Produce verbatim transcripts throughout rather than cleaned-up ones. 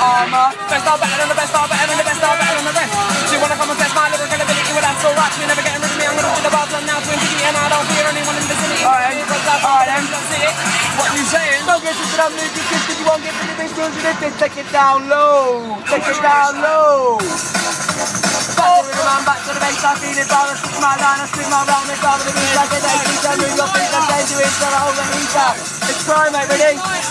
armor. Best are better than the best are better than the best are better than the rest. So you wanna come and test my lyrical ability? Well, that's alright. You're never getting rid of me. I'm gonna put the bars on now to infinity, and I don't fear anyone in the vicinity. Alright, alright then. What you saying? Don't get twisted, I'm losing kids, cause you won't get rid of me. Still do this, take it down low. Take it down low. Back to the man, back to the bench, I feel it, brother. Stick my line, I stick my round, it's over the beat like a day. Teacher, move your feet, I'm saying to it, so I hold the heater. Let's try, mate, ready?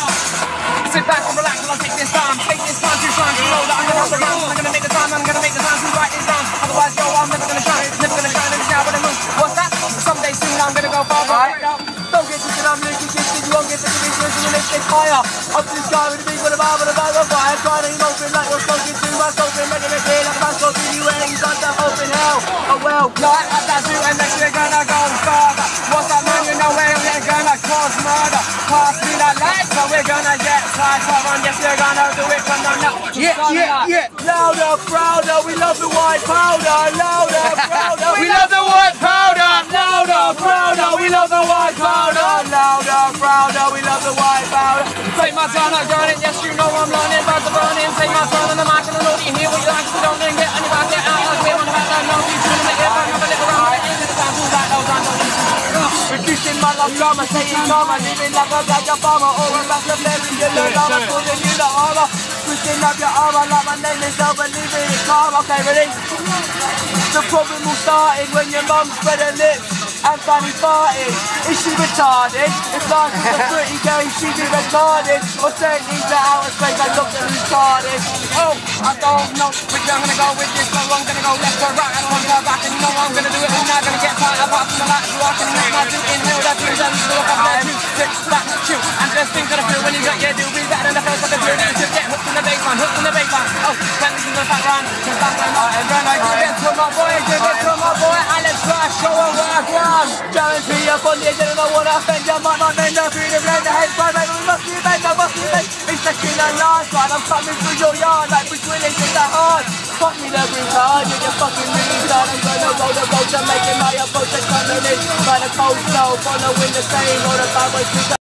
Sit back and relax while I take this time. Take this time to shine, you know that I'm gonna have the round. I'm gonna make the time, I'm gonna make the time to write this down. Otherwise, yo, I'm never gonna shine. Never gonna shine in the shower with a move. What's that? Someday soon I'm gonna go far, right? Don't get twisted, I'm losing kids, cause you won't get the division, so you lift this higher. Up to the sky with a beat, with a bar, with a bag of fire. Trying to open like you're smoking to my open, making it clear like I'm smoking you and you got the hope in hell. Oh well, like that's you and next we're gonna go further. What's that man, you know where we're gonna cause murder. Pass me that light, so we're gonna get tighter on. Yes, we're gonna do it from the nut to Yeah, yeah, yeah. Louder, prouder, we love the white powder. Louder, prouder, We love the white powder. louder, prouder, we love the white powder. Louder, prouder, we love the white powder. Take my time, I'm burning, yes you know I'm learning about the burning. Take my time on the mic and I know that you hear what you like. So don't then get anybody get out like we're on about that long beach. Gonna make it fun, have a little round. Right into the sound, all that, those I know. Reducing my love drama, saying karma, living like a black farmer. Or a master blessing, you learn lava, calling you the armor. Twisting up your armor like my name is Self and leaving it calm. Okay, ready? The problem all started when your mum spread her lips and Fanny farted. Is she retarded? If life was a pretty game, she'd be retarded. Or sent into outer space like Doctor retarded. Oh, I don't know which I'm gonna go with this. So I'm gonna go left or right. I don't wanna go back and you know I'm gonna do it. I'm not gonna get tight apart from the light. So I can make my do inhale that feels and still up there too. Sit back, chill, and just think of the feel when you got your do. Be better than the first I can do. Just get hooked in the baseline, hooked in the baseline. Oh, can't listen to the fat rhyme. Cause that's when I am gonna give it to my boy. Give it to my boy. Alex Rush, show her work one. Guarantee up on the edge and I wanna offend you. Might not bend up through the blend. The head's fine, mate. We must be bent, I must be bent. It's the king and last ride. I'm coming through your yard like Bruce Willis. It's that hard. Fuck me the retard. You're the fucking retard. I'm gonna roll the road to making my approach. I'm coming in by the cold snow. Following the same road. The bad boys